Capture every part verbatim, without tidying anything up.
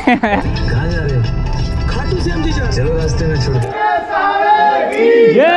कहाँ जा रहे हो? खाटू श्याम जी जा रहे। चलो रास्ते में छोड़ दो। ये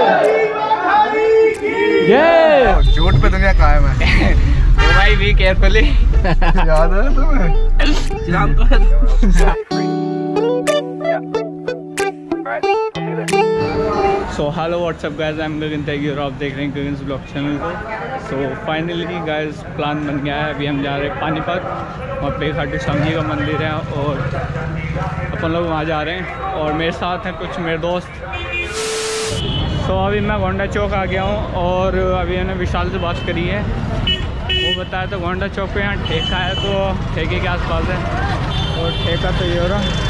ये चोट पे दुनिया कायम है। ओ भाई बी केयरफुली। याद है तुम्हें? जान तो so hello what's up guys, I am Gagan Tyagi और आप देख रहे हैं गगन्स ब्लॉग चैनल को। सो फाइनली गाइस प्लान बन गया है। अभी हम जा रहे हैं पानीपत, वहाँ पे खाटू श्याम जी का मंदिर है और अपन लोग वहाँ जा रहे हैं। और मेरे साथ हैं कुछ मेरे दोस्त। सो so, अभी मैं गोंडा चौक आ गया हूँ और अभी मैंने विशाल से बात करी है। वो बताया तो गोंडा चौक पे यहाँ ठेका है, तो ठेके के आसपास है और ठेका तो ये हो रहा।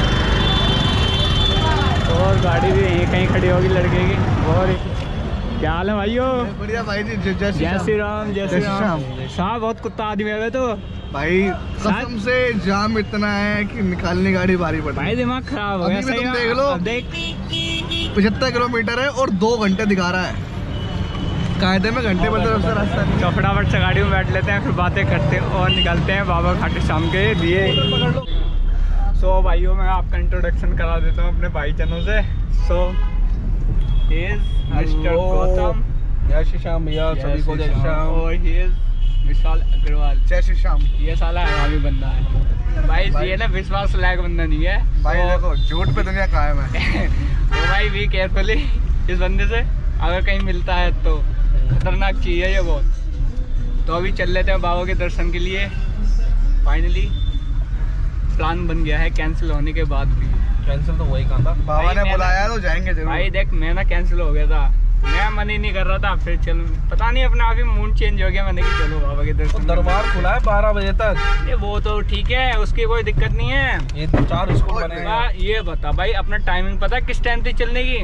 और गाड़ी भी यहीं कहीं खड़ी होगी लड़के की। और क्या हाल है भाइयों? बढ़िया भाई जी। जय जय श्री राम। जय श्री राम। साहब बहुत कुत्ता आदमी है तो भाई, कसम से जाम इतना है कि निकालने गाड़ी भारी पड़। भाई दिमाग खराब हो गया। तुम देख लो, देख पचहत्तर किलोमीटर है और दो घंटे दिखा रहा है। कायदे में घंटे भर तो रास्ता नहीं। तो फटाफट से गाड़ी में बैठ लेते हैं, फिर बातें करते हैं और निकलते हैं बाबा खाटू श्याम के लिए। सो so, भाइयों मैं आपका इंट्रोडक्शन करा देता हूँ अपने भाई जनों से। So he is mister Gautam. जय श्री श्याम भैया, सभी को जय श्री श्याम। और ही इज विशाल अग्रवाल। जय श्री श्याम। ये साला हरामी बंदा है भाई, भाई ये ना विश्वास लायक बंदा नहीं है भाई। तो, देखो झूठ पे दुनिया कायम है। तो भाई बी केयरफुली इस बंदे से, अगर कहीं मिलता है तो खतरनाक चीज़ है ये बहुत। तो अभी चल लेते हैं बाबा के दर्शन के लिए। फाइनली प्लान बन गया है, कैंसिल होने के बाद भी। कैंसिल तो वही कहा था, बाबा ने बुलाया तो जाएंगे जरूर। भाई देख मैं ना कैंसिल हो गया था, मैं मन ही नहीं कर रहा था। फिर चल पता नहीं अपने आप ही मूड चेंज हो गया, मैंने कि चलो बाबा के दर्शन। तो दरबार खुला है बारह बजे तक। ये वो तो ठीक है, उसकी कोई दिक्कत नहीं है। ये चार स्कूल बनेगा। ये बता भाई अपना टाइमिंग पता किस टाइम थी चलने की?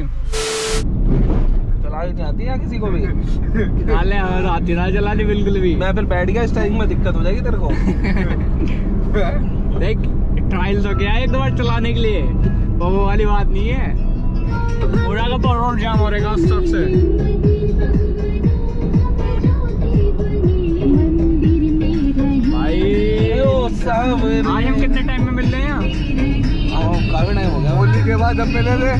चलाई नहीं आती है किसी को भी? नाले हमें आती ना चलानी बिल्कुल भी। मैं फिर बैठ गया, इस टाइम में दिक्कत हो जाएगी तेरे को। देख ट्रायल तो क्या है एक दो बार चलाने के लिए, वो वाली बात नहीं है। पूरा का पूरा रोड जाम हो रहेगा उस तरफ से। भाई आज हम कितने टाइम में मिल रहे हैं? काफी टाइम हो गया। होली के बाद जब मिले थे,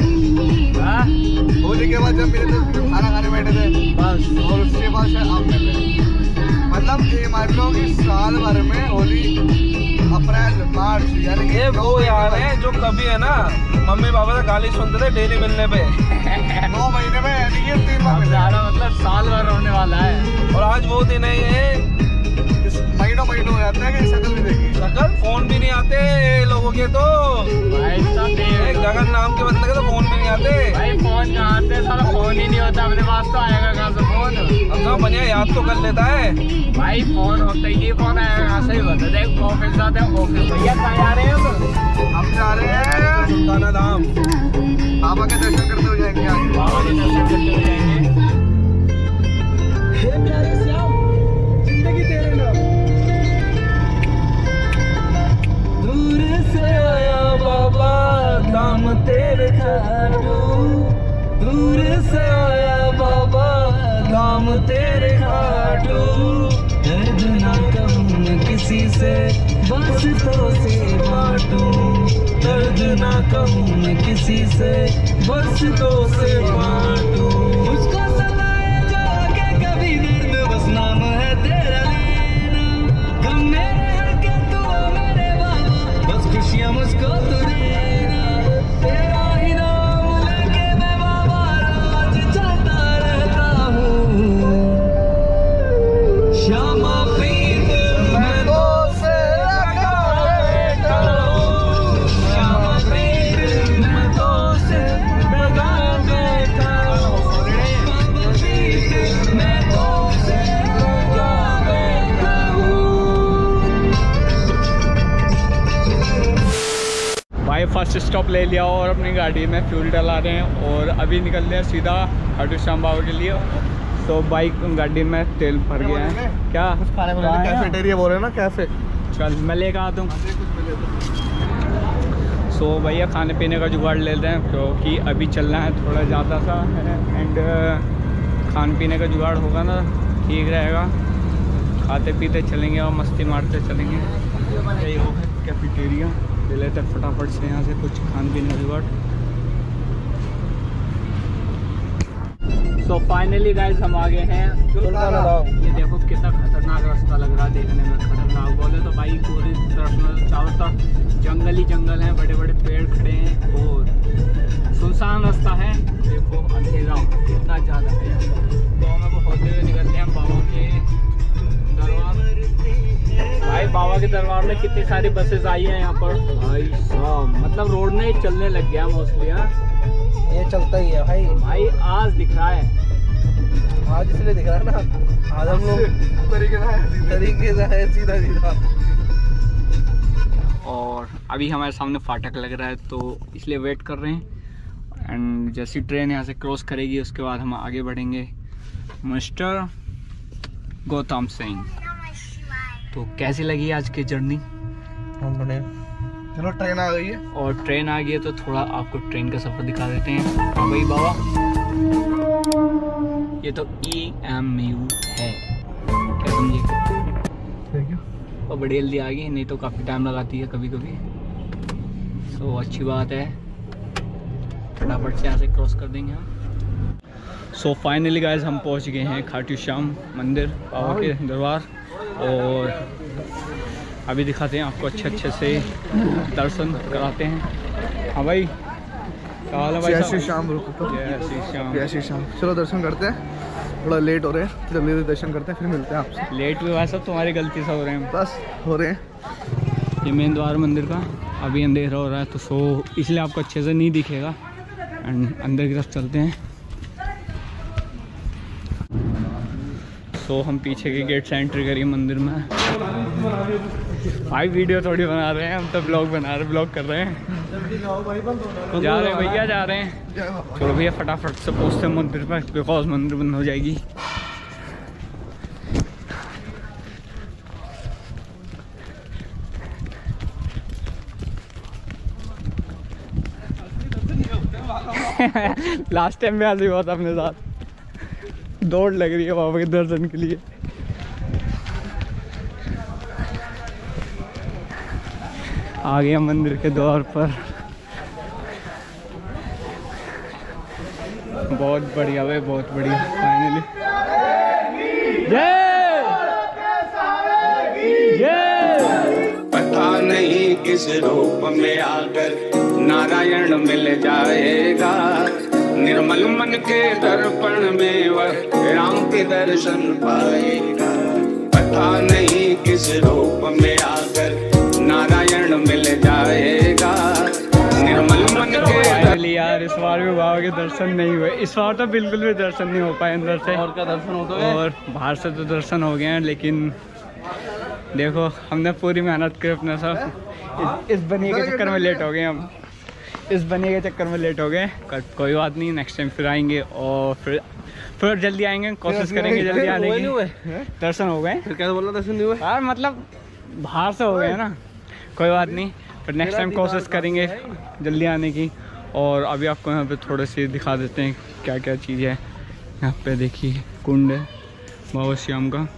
होली के बाद जब मिले थे खाना खाने बैठे थे बस, और उसके बाद से आप मिले। मतलब ये मान लो कि साल भर में होली अप्रैल मार्च, यानी ये वो यार है जो कभी है ना मम्मी पापा से गाली सुनते थे डेली मिलने पे। नौ महीने में यानी कि तीन बार ज्यादा मतलब साल भर होने वाला है। और आज वो दिन है, ये महीनों महीनों हो जाते हैं कि शक्ल भी देखी। शक्ल फोन भी नहीं आते लोगों के तो भाई सब गगन नाम के बंदे के तो फोन भी नहीं आते। भाई फोन कहाँ आते, सारा फोन ही नहीं होता अपने पास, तो आएगा कहाँ से फोन? अब कहाँ बढ़िया याद तो कर लेता है भाई, फोन होता ही फोन आएगा कहाँ से ही बता। देख ऑफिस जाते हैं, ऑफिस भैया कहाँ जा रहे हैं? हम जा रहे हैं सुल्ताना धाम, बाबा के दर्शन करते हुए जाएंगे। आज बाबा के दर्शन करते हुए जाएंगे। जिंदगी तेरे नाम। दूर से आया बाबा धाम तेरे खाटू, दूर से आया बाबा धाम तेरे खाटू। दर्द ना कहूँ किसी से बस तो से बांटूं, दर्द ना कहूँ किसी से बस तो से बांटूं। मुझको सलाए जाके कभी दर्द बस नाम है तेरा लेना, गम मेरे हल्के तू मेरे बाबा, बस खुशियाँ मुझको तू देना। तेरा ही नाम लेके मैं बाबा रोज जाता रहता हूँ। श्यामा प्रीत मैं तो से लगा बैठा हूँ, श्यामा प्रीत मैं तो से लगा बैठा हूँ, श्यामा प्रीत मैं तो से लगा बैठा हूँ। भाई फर्स्ट स्टॉप ले लिया और अपनी गाड़ी में फ्यूल डला रहे हैं और अभी निकल रहे हैं सीधा खाटू श्याम बाबा के लिए। तो बाइक गाड़ी में तेल भर गया है। क्या कैफेटेरिया बोल रहे हैं ना, कैफे। चल मैं लेकर आता हूँ। सो भैया खाने पीने का जुगाड़ लेते हैं क्योंकि अभी चलना है थोड़ा ज़्यादा सा है एंड खाने पीने का जुगाड़ होगा ना ठीक रहेगा। खाते पीते चलेंगे और मस्ती मारते चलेंगे। यही होगा। कैफेटेरिया, ले लेते हैं फटाफट से यहाँ से कुछ खान पीने की बात। सो फाइनली गाइस हम आ गए हैं। ये देखो कितना खतरनाक रास्ता लग रहा है देखने में। खतरनाक बोले तो भाई पूरी तरफ चारों तरफ जंगल ही जंगल है, बड़े बड़े पेड़ खड़े हैं और सुनसान रास्ता है। देखो अंधेरा कितना ज़्यादा है यहाँ पर। तो हमें को होते हुए निकलते हैं बाबा के दरबार। भाई बाबा के दरबार में कितनी सारी बसेस आई हैं यहाँ पर भाई साहब, मतलब रोड में ही चलने लग गया मोस्टली। हाँ ये चलता ही है भाई। भाई आज दिख रहा है, आज इसलिए दिख रहा है ना, आज हम लोग तरीके से तरीके से है सीधा सीधा। और अभी हमारे सामने फाटक लग रहा है तो इसलिए वेट कर रहे हैं। एंड जैसी ट्रेन यहाँ से क्रॉस करेगी उसके बाद हम आगे बढ़ेंगे मिस्टर गौतम सिंह। तो कैसी लगी आज की जर्नी? चलो ट्रेन आ गई है। और ट्रेन आ गई है तो थोड़ा आपको ट्रेन का सफ़र दिखा देते हैं। हाँ भाई बाबा, ये तो ई एम यू है, क्या समझे? और बड़ी जल्दी आ गई, नहीं तो काफ़ी टाइम लगाती है कभी कभी। सो अच्छी बात है, फटाफट से यहाँ से क्रॉस कर देंगे हम। सो फाइनली गाइस हम पहुँच गए हैं खाटू श्याम मंदिर, बाबा के दरबार। और अभी दिखाते हैं आपको अच्छे अच्छे से दर्शन कराते हैं। हाँ भाई क्या हाल है भाई? जय श्री श्याम। जय श्री श्याम। जय श्री श्याम। चलो दर्शन करते हैं, थोड़ा लेट हो रहे हैं, जल्दी जल्दी दर्शन करते हैं, फिर मिलते हैं आपसे। लेट भी भाई सब तुम्हारी गलती से हो रहे हैं, बस हो रहे हैं। ये मेन द्वार मंदिर का अभी अंधेरा हो रहा है तो सो इसलिए आपको अच्छे से नहीं दिखेगा। एंड अंदर की तरफ चलते हैं। सो हम पीछे के गेट से एंट्री करिए मंदिर में। भाई वीडियो थोड़ी बना रहे हैं हम तो, ब्लॉग बना रहे ब्लॉग कर रहे हैं। जा रहे हैं भैया, जा रहे हैं। चलो भैया फटाफट से पहुँचते हैं मंदिर पर, बिकॉज मंदिर बंद हो जाएगी। लास्ट टाइम भी ऐसे ही हुआ था अपने साथ। दौड़ लग रही है बाबा के दर्शन के लिए। आ गया मंदिर के द्वार पर। बहुत बढ़िया भाई, बहुत बढ़िया। फाइनली जय जय। पता नहीं किस रूप में आकर नारायण मिल जाएगा, निर्मल मन के दर्पण में वह राम के दर्शन पाएगा। पता नहीं किस रूप में आकर नारायण मिल जाएगा, निर्मल मन के। फाइनली यार इस बार भी बाबा के दर्शन नहीं हुए। इस बार तो बिल्कुल भी दर्शन नहीं हो पाए अंदर से। और का दर्शन हो तो और बाहर से तो दर्शन हो गए हैं, लेकिन देखो हमने पूरी मेहनत की अपने साथ। इस बनिए के चक्कर में लेट हो गए हम, इस बनिए के चक्कर में लेट हो गए। कोई बात नहीं, नेक्स्ट टाइम फिर आएंगे और फिर फिर जल्दी आएंगे, कोशिश करेंगे जल्दी आने की। दर्शन हो गए? फिर क्या बोला दर्शन नहीं हुए यार, मतलब बाहर से हो गए ना, कोई बात नहीं, फिर नेक्स्ट टाइम कोशिश करेंगे जल्दी आने की। और अभी आपको यहाँ पे थोड़े से दिखा देते हैं क्या क्या चीज़ है। यहाँ पे देखिए कुंड है बाबा श्याम का।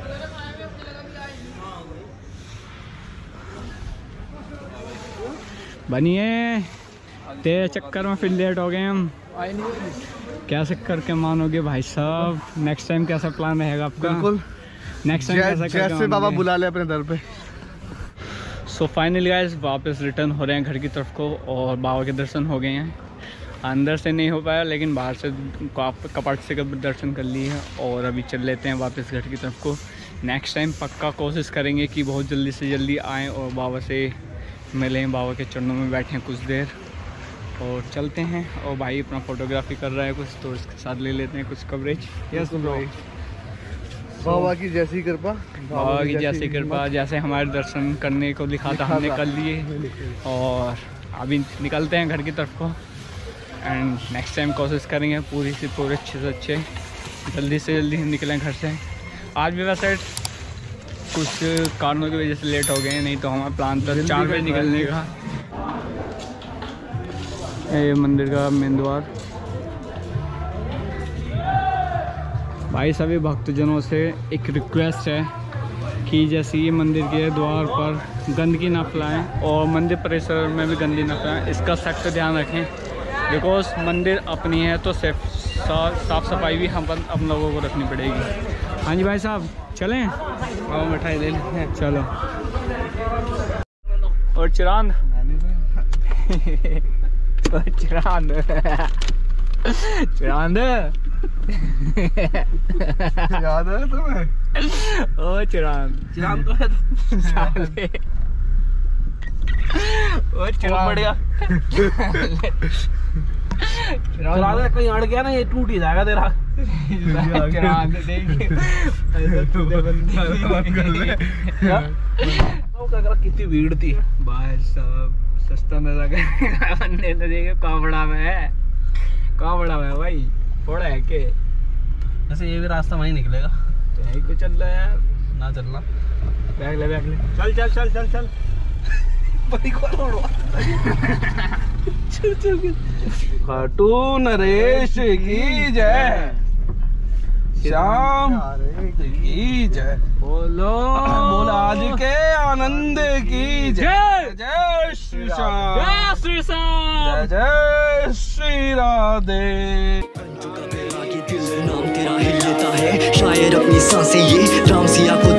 बनिए, तेरे चक्कर में फिर लेट हो गए हम। कैसे करके मानोगे भाई साहब? नेक्स्ट टाइम कैसा प्लान रहेगा आपका? बिल्कुल नेक्स्ट टाइम कैसा करके जैसे बाबा मानोगे? बुला ले अपने दर पे। सो फाइनली गाइस वापस रिटर्न हो रहे हैं घर की तरफ को, और बाबा के दर्शन हो गए हैं। अंदर से नहीं हो पाया, लेकिन बाहर से कपाट से दर्शन कर लिए हैं। और अभी चल लेते हैं वापस घर की तरफ को। नेक्स्ट टाइम पक्का कोशिश करेंगे कि बहुत जल्दी से जल्दी आएँ और बाबा से मिलें, बाबा के चरणों में बैठें कुछ देर और चलते हैं। और भाई अपना फोटोग्राफी कर रहा है कुछ, तो इसके साथ ले लेते हैं कुछ कवरेज। Yes bro. बाबा की जैसी कृपा, बाबा की जैसी कृपा, जैसे हमारे दर्शन करने को लिखा था हमने कर लिए। और अभी निकलते हैं घर की तरफ को। एंड नेक्स्ट टाइम कोशिश करेंगे पूरी से पूरे अच्छे से अच्छे जल्दी से जल्दी निकलें घर से। आज भी वैसे कुछ कारणों की वजह से लेट हो गए, नहीं तो हमारा प्लान था चार बजे निकलने का। ये मंदिर का मेन द्वार। भाई सभी भक्तजनों से एक रिक्वेस्ट है कि जैसे ये मंदिर के द्वार पर गंदगी ना फैलाएं और मंदिर परिसर में भी गंदगी ना फैलाएं, इसका सख्त ध्यान रखें। बिकॉज मंदिर अपनी है तो सेफ साफ़ सफाई भी हम हम लोगों को रखनी पड़ेगी। हाँ जी भाई साहब चलें? हाँ मिठाई ले लें। चलो। और चिरांद और चिरांद चिरांद याद है तुम्हें? ओ चिरांद चिरांद तो है साले। ओ चिरांद बढ़िया। चिरांद कहीं अड़ गया ना, ये टूट ही जाएगा तेरा। चिरांद कितनी भीड़ थी भाई साहब, सस्ता में लगा बंदे तो देखे कावड़ा में है, कावड़ा में भाई थोड़ा है के। वैसे ये भी रास्ता वहीं निकलेगा तो यही को चल रहा है यार, ना चलना। बैग ले बैग ले, चल चल चल चल चल खाटू नरेश की जय, श्याम की जय, बोलो बोला आज के आनंद की जय। जय श्री श्याम, जय श्री श्याम, जय जय श्री राधे। नाम तेरा हिलता है शायर अपनी सांसें, ये राम सिया को